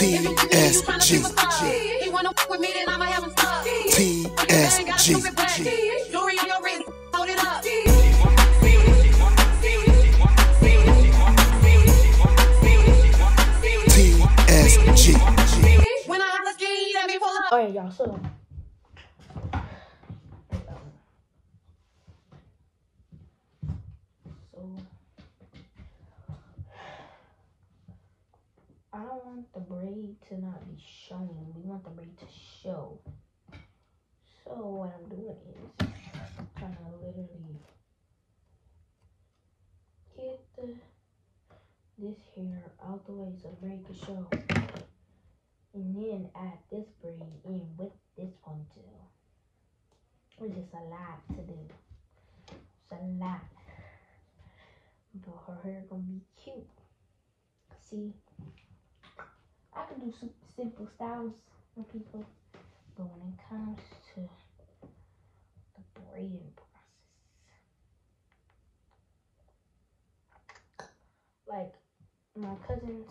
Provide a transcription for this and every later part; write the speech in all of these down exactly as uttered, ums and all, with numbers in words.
T S G. T S G. T S G. Alright, y'all, so so I don't want the braid to not be showing. We want the braid to show. So what I'm doing is trying to literally get the this hair out the way so the braid can show. And then add this braid in with this ponytail. Which is a lot to do. It's a lot. But her hair gonna be cute. See? I can do super simple styles on people. But when it comes to the braiding process. Like my cousins,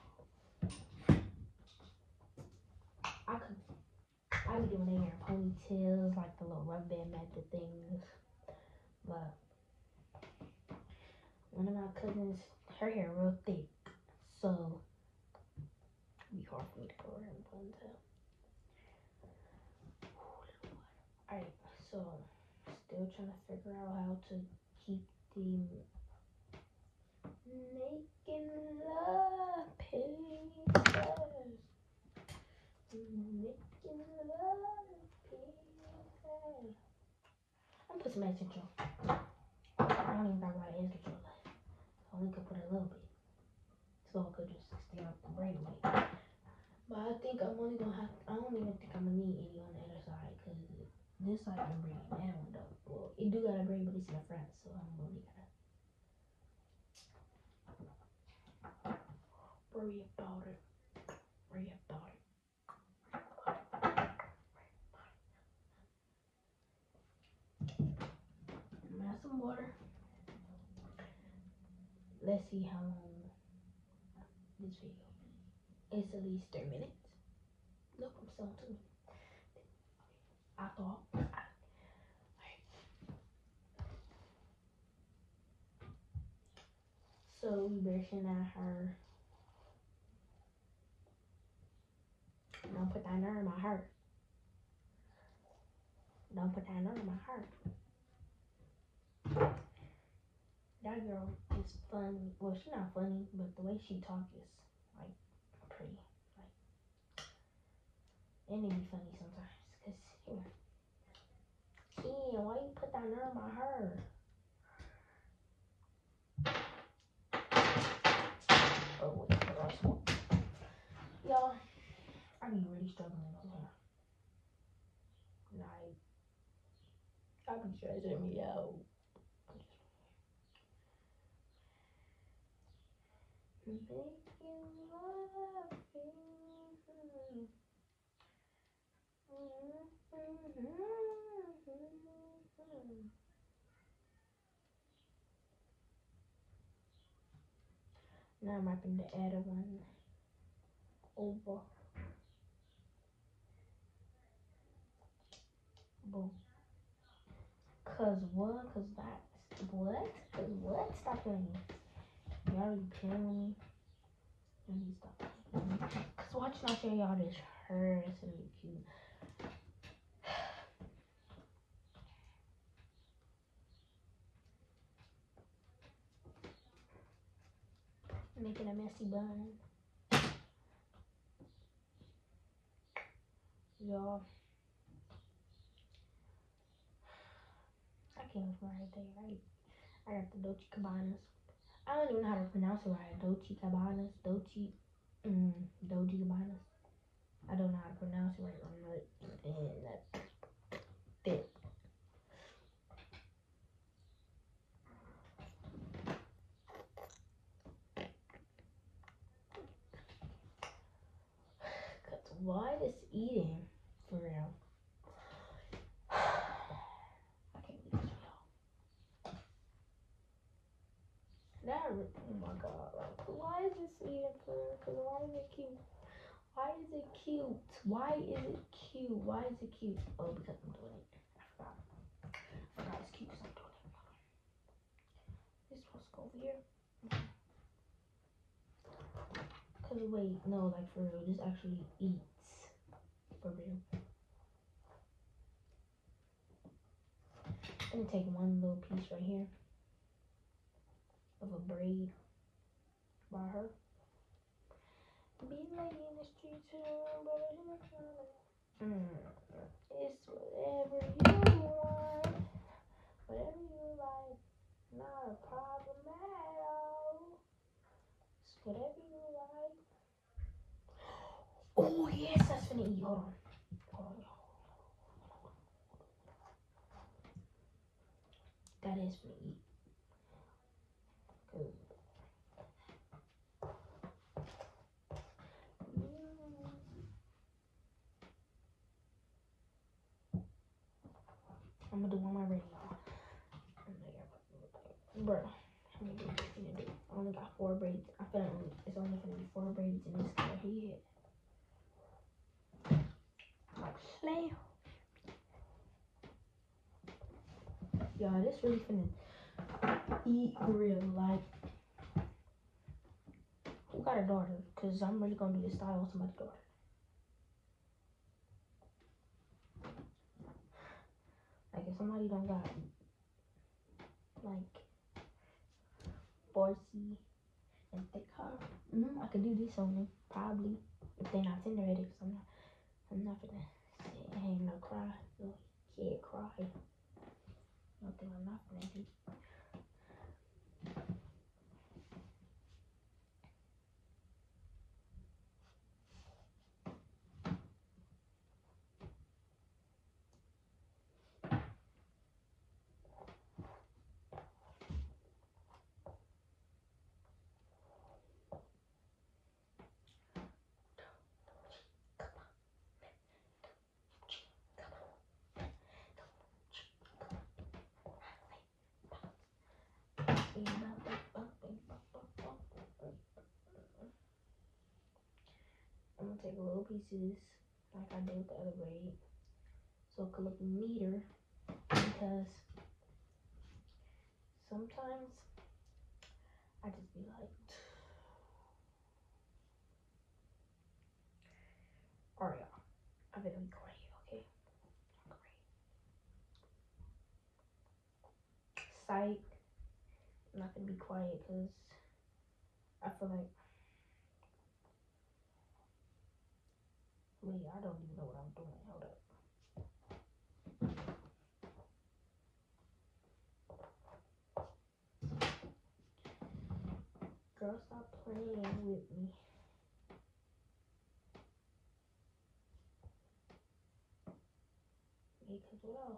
I could I be doing their hair ponytails, like the little rubber band method things. But one of my cousins, her hair real thick, so it'd be hard for me to go around and ponytail. Alright, so still trying to figure out how to keep the making love pieces. Making love pieces. I'm put some edge control. I don't even talk about edge control. I only could put a little bit. So I could just stay out the braid way. But I think I'm only gonna have, I don't even think I'm gonna need any on the other side because this side can braid that one though. Well, it do got a braid, but it's in the front, so I'm really gonna worry about it. Worry about it. Add some water. Let's see how long this video is. It's at least three minutes. Look, I'm still on two minutes. I thought. So we brushing at her. Don't put that nerve in my heart. Don't put that nerve in my heart. That girl is funny. Well, she's not funny, but the way she talks is like pretty. Like, and it be funny sometimes. Cause here, Ken, why you put that nerve in my hair? Oh wait, I lost one. Y'all, I be really struggling with her. Like, I be stressing me out. Making love. Now I'm wrapping the other one over. Boom. Cause what? Cause that. What? Cause what? Stop playing. Y'all already playing with me. Let me stop. Cause watch me show y'all this hair. It's really cute. Making a messy bun. Y'all. I can't remember right there, right? I got the Dolce Cabanas. I don't even know how to pronounce it right. Dolce Cabanas. Dolce. Mm, Dolce Cabanas. I don't know how to pronounce it right. I'm not. And that's it. Cause why this eating for real? I can't believe this, y'all. That, oh my god, like, why is this eating for real? Cause why is it cute? Why is it cute? Why is it cute? Why is it cute? Oh, because I'm doing it. I forgot. I forgot it's cute because I'm doing it. This supposed to go over here. Cause wait, no, like for real, this actually eats. For real. I'm gonna take one little piece right here of a braid by her. Be late in the streets, mm, it's whatever you want, whatever you like, not a problem at all. It's whatever you like. Oh yes, that's finna eat. Hold on. Hold on. That is finna eat. Good. I'm gonna do one more braid. Bro, how many braids can you do? I only got four braids. I feel like it's only gonna be four braids in this guy head. Like slam. Y'all, this really finna eat real. Like, who got a daughter? Cause I'm really gonna do this style with somebody's daughter. Like, if somebody don't got like borsy and thick hair, mm-hmm, I could do this on them probably if they're not tender headed. Cause I'm not, I'm not gonna say I ain't no cry, no kid cry. Nothing I'm not gonna do. I'm gonna take little pieces like I did with the other braid so it could look neater, because sometimes I just be like, alright y'all, I better be quiet, okay? Psych, I'm not gonna be quiet because I feel like, wait, I don't even know what I'm doing, hold up. Girl, stop playing with me. Because what else?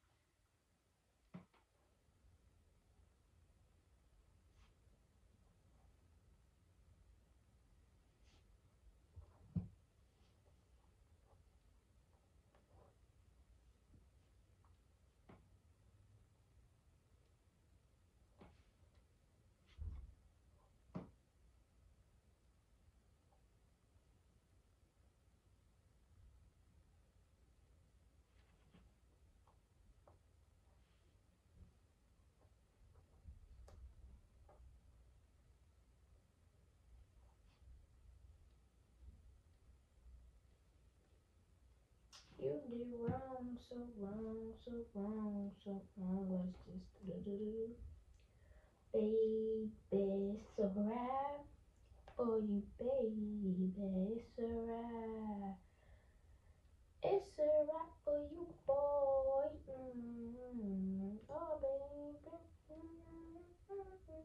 You did wrong, so wrong, so wrong, so wrong. Let's just do do do do. Baby, it's alright for you, baby. It's alright. It's alright for you, boy. Mm-hmm. Oh, baby. Mm-hmm.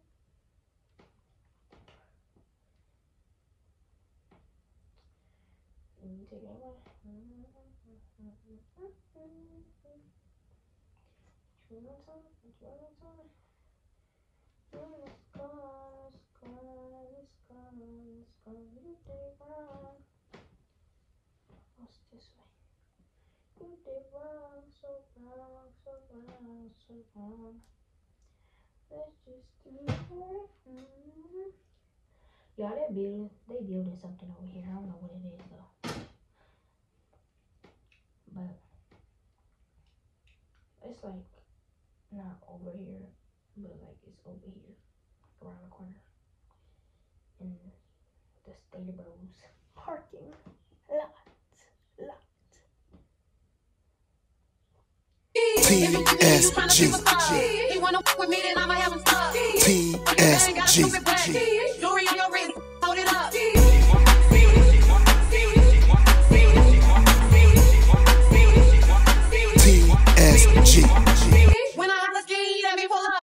Let me take that one. One more time. One more time. It's gone, it's gone, it's gone, it's gone. You did wrong. What's this way? You did wrong, so wrong, so wrong, so wrong. Let's just do it. Mm-hmm. Y'all, they building, they building something over here. I don't know what it is though. it's like not over here, but like it's over here, around the corner. And the Stater Bros parking lot, lot. T S G. He wanna with me, then I'ma have him stop. T S G. Jewelry on your wrist.